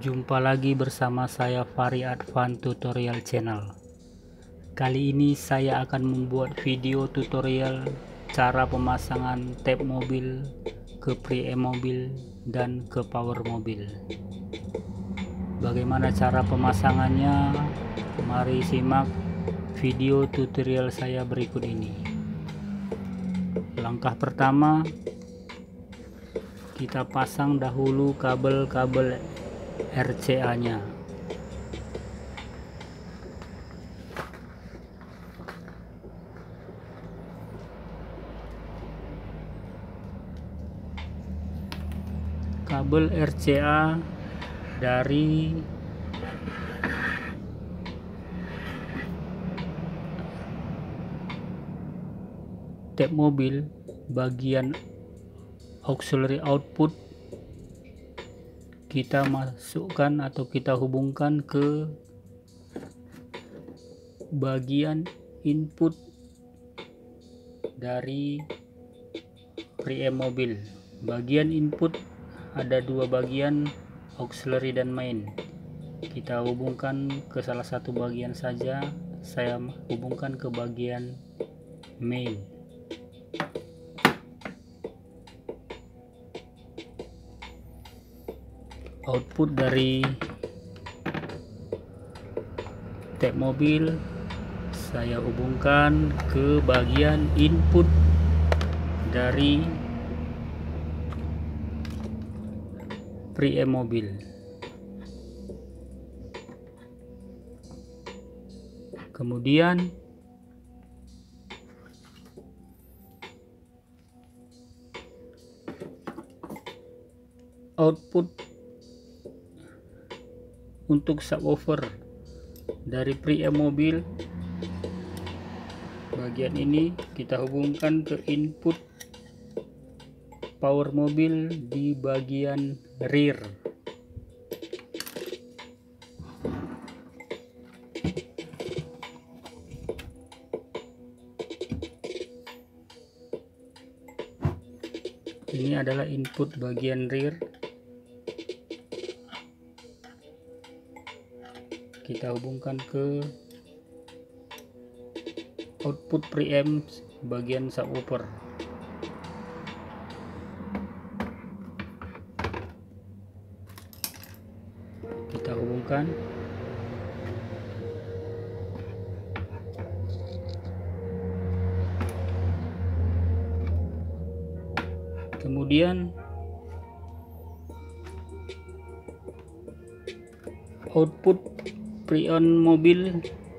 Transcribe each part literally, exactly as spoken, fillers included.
Jumpa lagi bersama saya Fahri Advan Tutorial Channel. Kali ini saya akan membuat video tutorial cara pemasangan tab mobil ke preamp mobil dan ke power mobil. Bagaimana cara pemasangannya? Mari simak video tutorial saya berikut ini. Langkah pertama, kita pasang dahulu kabel-kabel R C A nya. Kabel R C A dari tab mobil bagian auxiliary output kita masukkan atau kita hubungkan ke bagian input dari preamp mobil. Bagian input ada dua bagian, auxiliary dan main. Kita hubungkan ke salah satu bagian saja. Saya hubungkan ke bagian main. Output dari tab mobil saya hubungkan ke bagian input dari preamp mobil. Kemudian output untuk subwoofer dari preamp mobil bagian ini kita hubungkan ke input power mobil di bagian rear. Ini adalah input bagian rear. Kita hubungkan ke output preamp bagian subwoofer. Kita hubungkan. Kemudian output preamp mobil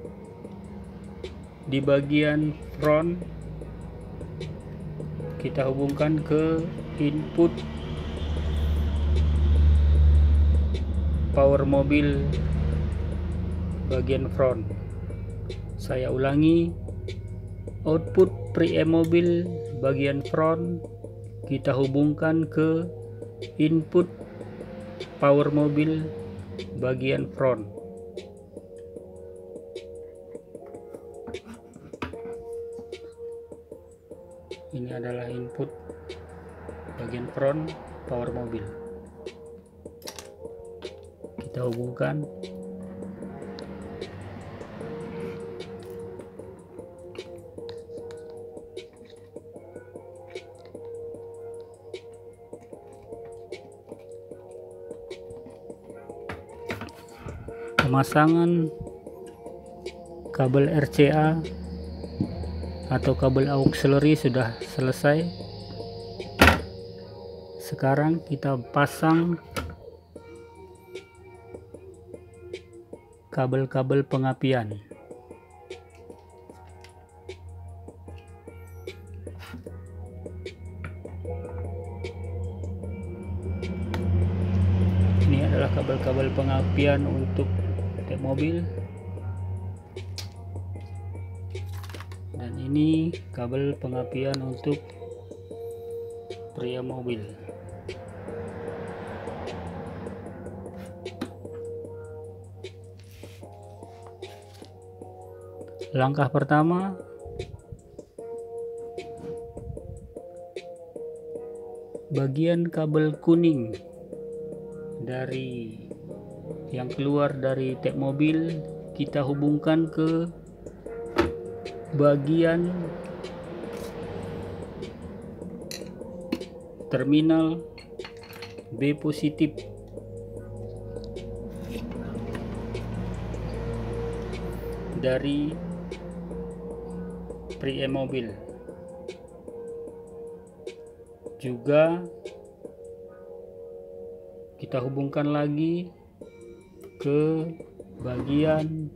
di bagian front kita hubungkan ke input power mobil bagian front. Saya ulangi, output preamp mobil bagian front kita hubungkan ke input power mobil bagian front. Ini adalah input bagian front power mobil. Kita hubungkan. Pemasangan kabel R C A atau kabel auxiliary sudah selesai. Sekarang kita pasang kabel-kabel pengapian. Ini adalah kabel-kabel pengapian untuk tab mobil. Dan ini kabel pengapian untuk preamp mobil. Langkah pertama, bagian kabel kuning dari yang keluar dari tap mobil kita hubungkan ke bagian terminal B positif dari preamp mobil. Juga kita hubungkan lagi ke bagian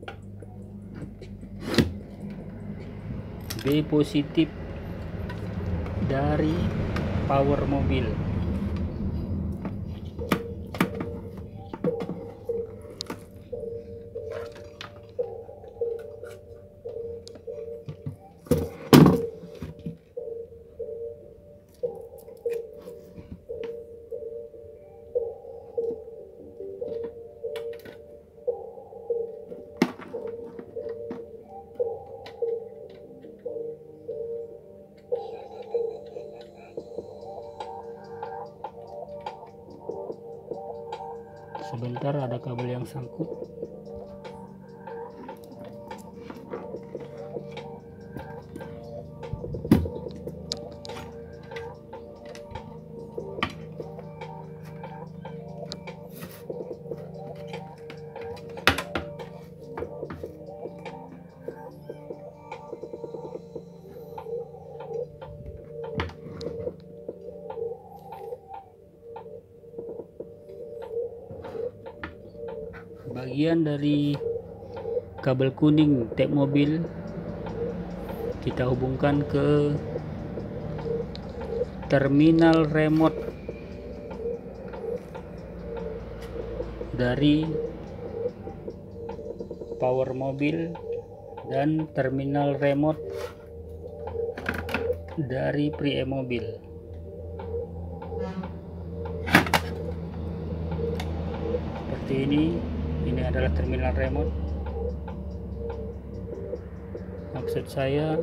B positif dari power mobil. Sebentar, ada kabel yang sangkut. Bagian dari kabel kuning tap mobil kita hubungkan ke terminal remote dari power mobil dan terminal remote dari preamp mobil. Seperti ini. Ini adalah terminal remote. Maksud saya,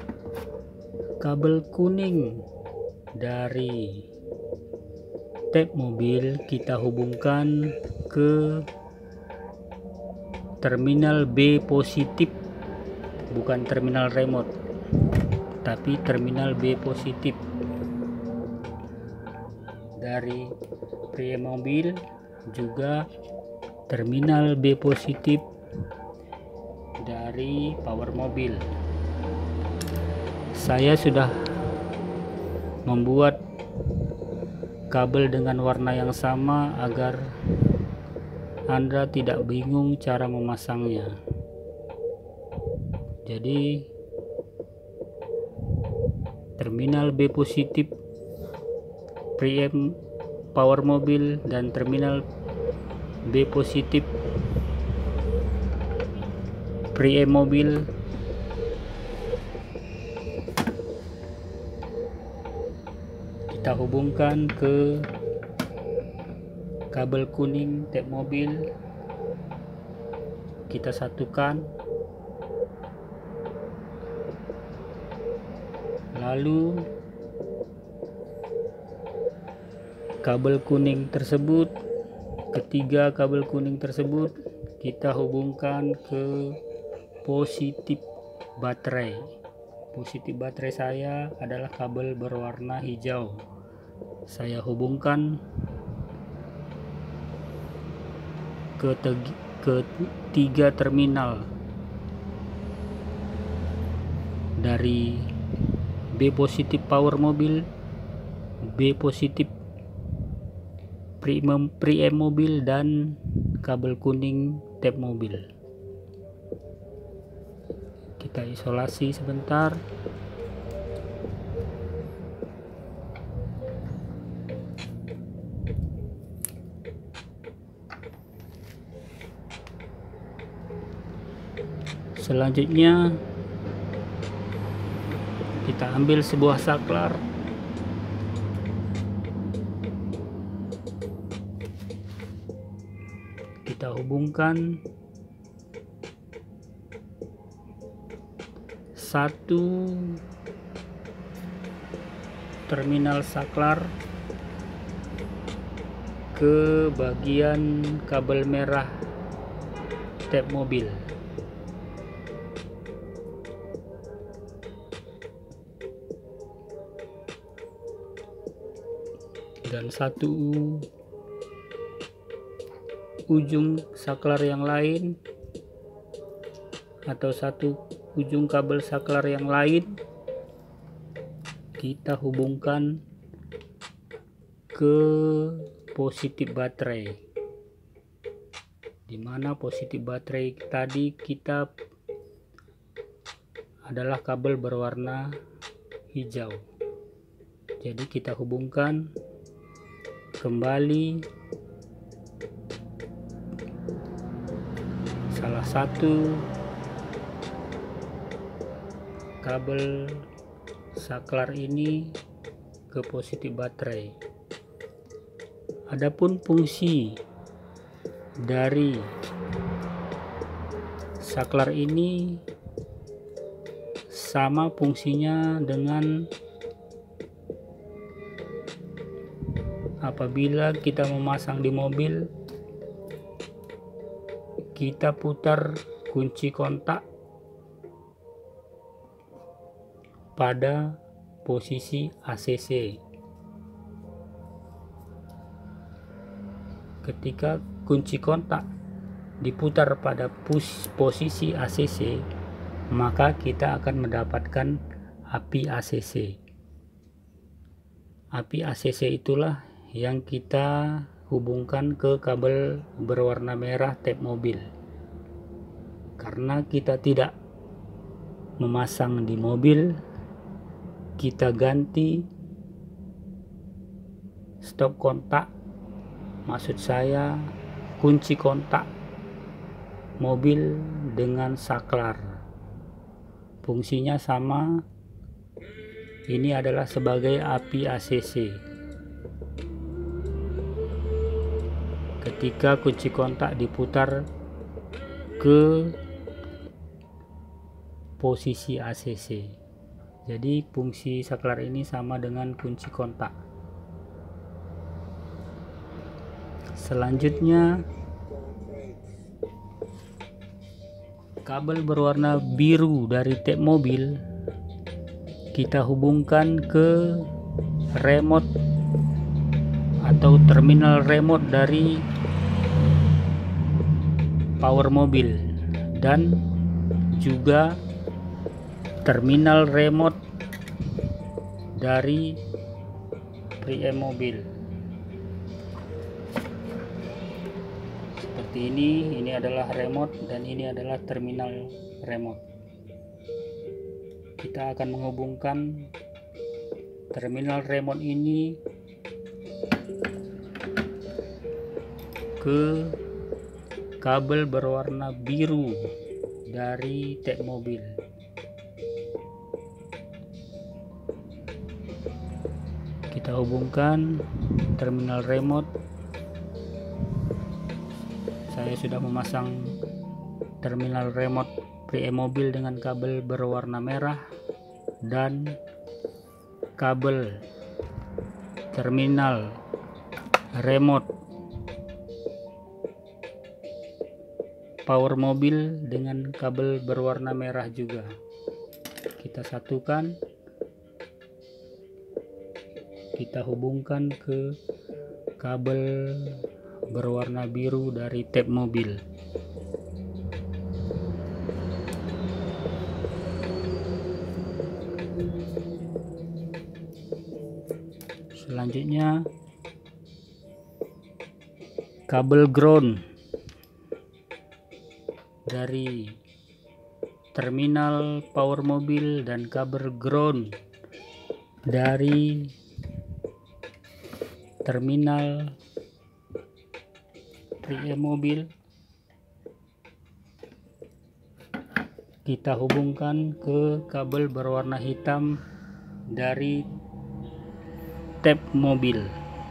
kabel kuning dari tap mobil kita hubungkan ke terminal B positif, bukan terminal remote, tapi terminal B positif dari preamp mobil, juga terminal B positif dari power mobil. Saya sudah membuat kabel dengan warna yang sama agar Anda tidak bingung cara memasangnya. Jadi terminal B positif preamp power mobil dan terminal B positif preamp mobil kita hubungkan ke kabel kuning tap mobil, kita satukan, lalu kabel kuning tersebut ketiga kabel kuning tersebut kita hubungkan ke positif baterai. Positif baterai saya adalah kabel berwarna hijau. Saya hubungkan ke ketiga terminal dari B positif power mobil, B positif preamp mobil, dan kabel kuning tap mobil. Kita isolasi sebentar. Selanjutnya kita ambil sebuah saklar, kita hubungkan satu terminal saklar ke bagian kabel merah tap mobil. Dan satu ujung saklar yang lain atau satu ujung kabel saklar yang lain kita hubungkan ke positif baterai, dimana positif baterai tadi kita adalah kabel berwarna hijau. Jadi kita hubungkan kembali salah satu kabel saklar ini ke positif baterai. Adapun fungsi dari saklar ini sama fungsinya dengan apabila kita memasang di mobil, kita putar kunci kontak pada posisi A C C. Ketika kunci kontak diputar pada posisi A C C, maka kita akan mendapatkan api A C C. Api A C C itulah yang kita hubungkan ke kabel berwarna merah tap mobil. Karena kita tidak memasang di mobil, kita ganti stop kontak, maksud saya kunci kontak mobil dengan saklar. Fungsinya sama, ini adalah sebagai api A C C. Ketika kunci kontak diputar ke posisi A C C, jadi fungsi saklar ini sama dengan kunci kontak. Selanjutnya, kabel berwarna biru dari tap mobil kita hubungkan ke remote atau terminal remote dari power mobil, dan juga terminal remote dari preamp mobil. Seperti ini, ini adalah remote dan ini adalah terminal remote. Kita akan menghubungkan terminal remote ini ke kabel berwarna biru dari tap mobil. Kita hubungkan terminal remote. Saya sudah memasang terminal remote preamp mobil dengan kabel berwarna merah dan kabel terminal remote power mobil dengan kabel berwarna merah juga. Kita satukan, kita hubungkan ke kabel berwarna biru dari tap mobil. Selanjutnya, kabel ground dari terminal power mobil dan kabel ground dari terminal preamp mobil kita hubungkan ke kabel berwarna hitam dari tap mobil.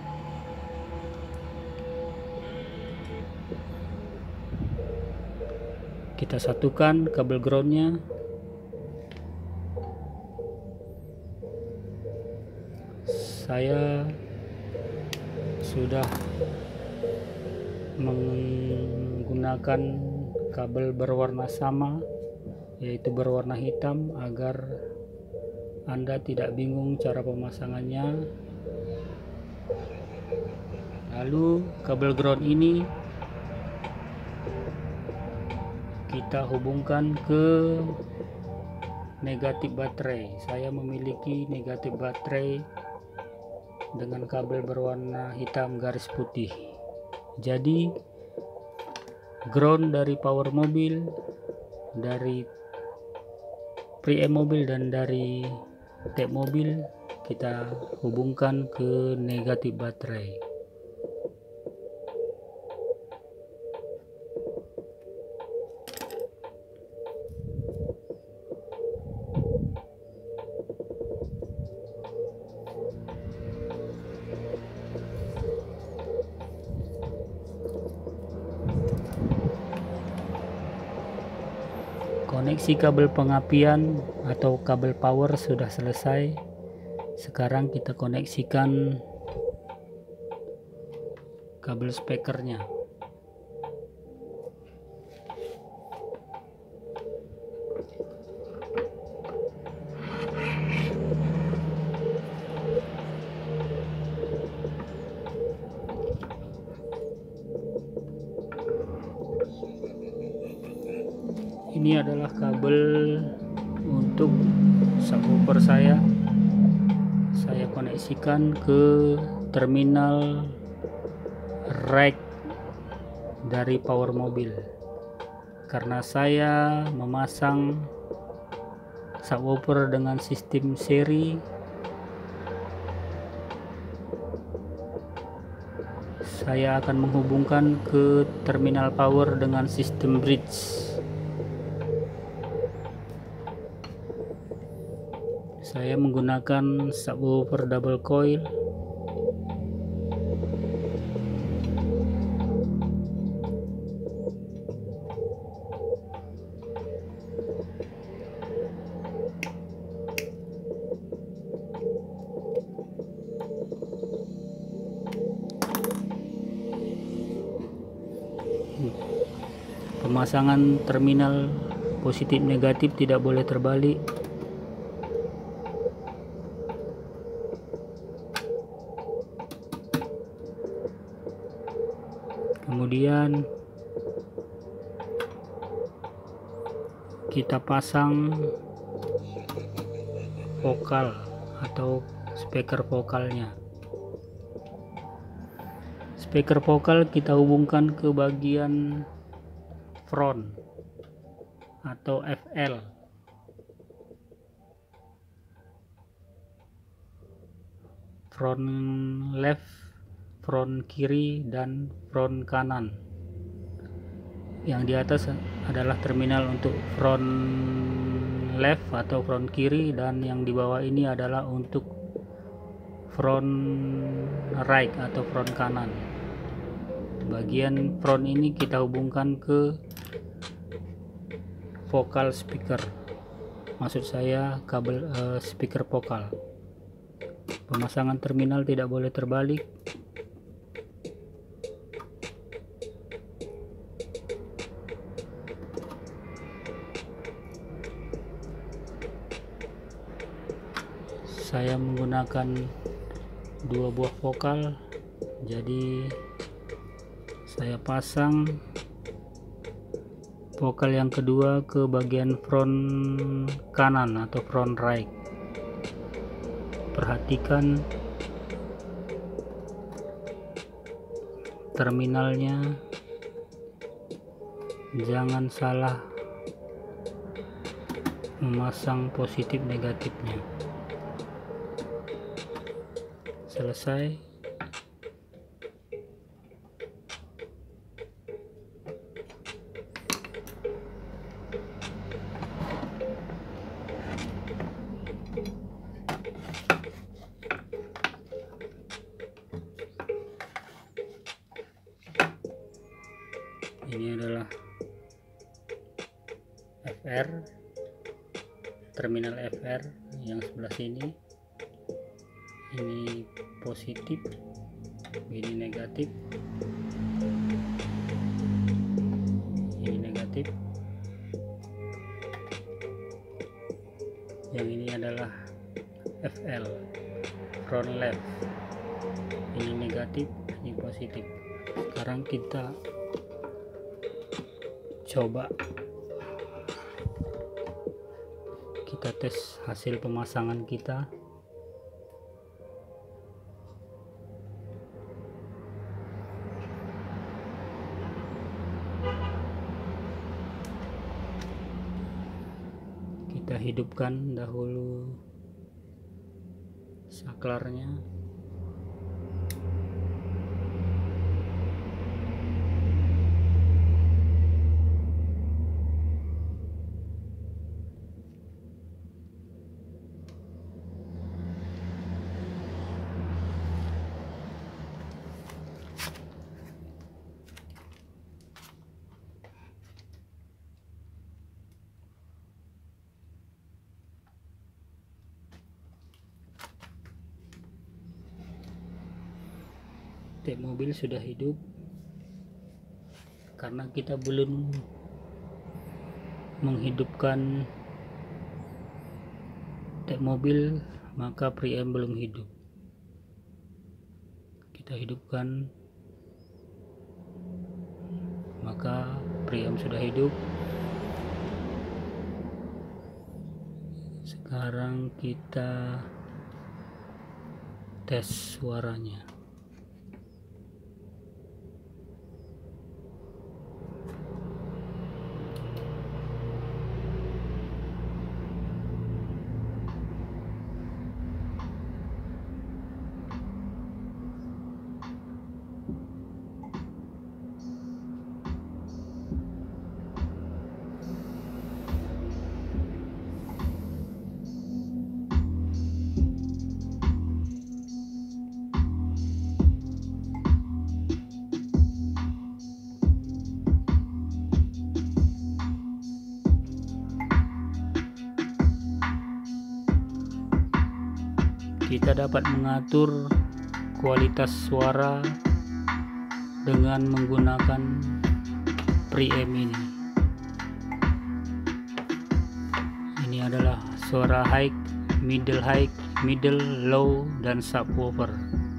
Kita satukan kabel groundnya. Saya sudah menggunakan kabel berwarna sama, yaitu berwarna hitam, agar Anda tidak bingung cara pemasangannya. Lalu kabel ground ini kita hubungkan ke negatif baterai. Saya memiliki negatif baterai dengan kabel berwarna hitam garis putih. Jadi ground dari power mobil, dari preamp mobil, dan dari tap mobil kita hubungkan ke negatif baterai. Koneksi kabel pengapian atau kabel power sudah selesai. Sekarang kita koneksikan kabel speakernya. Ini adalah kabel untuk subwoofer saya. Saya koneksikan ke terminal rack dari power mobil. Karena saya memasang subwoofer dengan sistem seri, saya akan menghubungkan ke terminal power dengan sistem bridge. Saya menggunakan subwoofer double coil. Pemasangan terminal positif negatif tidak boleh terbalik. Kemudian kita pasang vokal atau speaker vokalnya. Speaker vokal kita hubungkan ke bagian front atau F L. Front left, front kiri, dan front kanan. Yang di atas adalah terminal untuk front left atau front kiri, dan yang di bawah ini adalah untuk front right atau front kanan. Bagian front ini kita hubungkan ke vokal speaker, maksud saya kabel uh, speaker vokal. Pemasangan terminal tidak boleh terbalik. Saya menggunakan dua buah vokal, jadi saya pasang vokal yang kedua ke bagian front kanan atau front right. Perhatikan terminalnya, jangan salah memasang positif negatifnya. Selesai. Ini adalah F R, terminal F R yang sebelah sini. Ini positif, ini negatif. adalah F L, front left. Ini negatif, ini positif. Sekarang kita coba kita tes hasil pemasangan kita. Kita hidupkan dahulu saklarnya. Tap mobil sudah hidup. Karena kita belum menghidupkan tap mobil, maka preamp belum hidup. Kita hidupkan, maka preamp sudah hidup. Sekarang kita tes suaranya. Kita dapat mengatur kualitas suara dengan menggunakan preamp ini. Ini adalah suara high, middle high, middle low, dan subwoofer.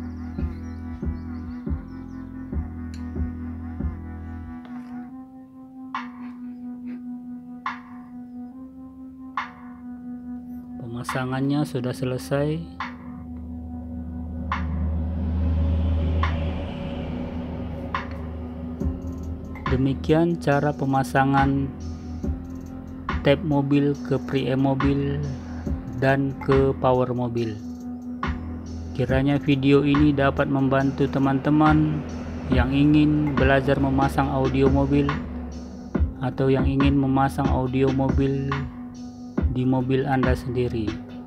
Pemasangannya sudah selesai. Demikian cara pemasangan tap mobil ke preamp mobil dan ke power mobil. Kiranya video ini dapat membantu teman-teman yang ingin belajar memasang audio mobil atau yang ingin memasang audio mobil di mobil Anda sendiri.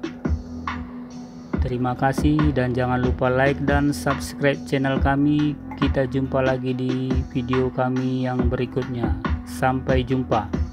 Terima kasih dan jangan lupa like dan subscribe channel kami. Kita jumpa lagi di video kami yang berikutnya. Sampai jumpa.